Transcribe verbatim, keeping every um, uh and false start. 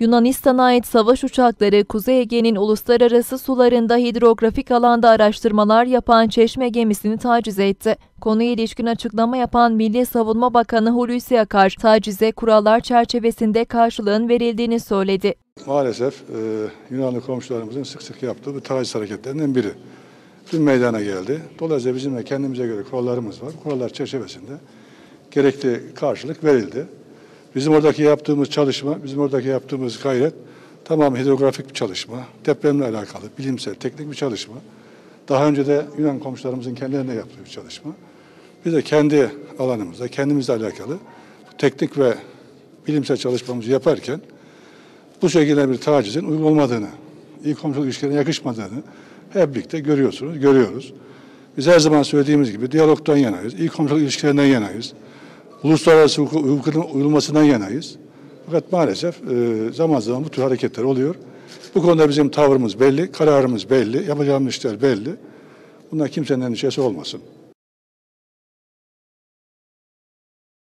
Yunanistan'a ait savaş uçakları Kuzey Ege'nin uluslararası sularında hidrografik alanda araştırmalar yapan Çeşme gemisini taciz etti. Konuya ilişkin açıklama yapan Milli Savunma Bakanı Hulusi Akar, tacize kurallar çerçevesinde karşılığın verildiğini söyledi. Maalesef e, Yunanlı komşularımızın sık sık yaptığı bu taciz hareketlerinden biri. Dün meydana geldi. Dolayısıyla bizim de kendimize göre kurallarımız var. Kurallar çerçevesinde gerekli karşılık verildi. Bizim oradaki yaptığımız çalışma, bizim oradaki yaptığımız gayret tamam hidrografik bir çalışma, depremle alakalı, bilimsel, teknik bir çalışma. Daha önce de Yunan komşularımızın kendilerine yaptığı bir çalışma. Biz de kendi alanımızda, kendimizle alakalı teknik ve bilimsel çalışmamızı yaparken bu şekilde bir tacizin uygun olmadığını, iyi komşuluk ilişkilerine yakışmadığını hep birlikte görüyorsunuz, görüyoruz. Biz her zaman söylediğimiz gibi diyalogdan yanayız, iyi komşuluk ilişkilerinden yanayız. Uluslararası hukukun uyulmasından yanayız. Fakat maalesef zaman zaman bu tür hareketler oluyor. Bu konuda bizim tavrımız belli, kararımız belli, yapacağımız işler belli. Bunlar kimsenin endişesi olmasın.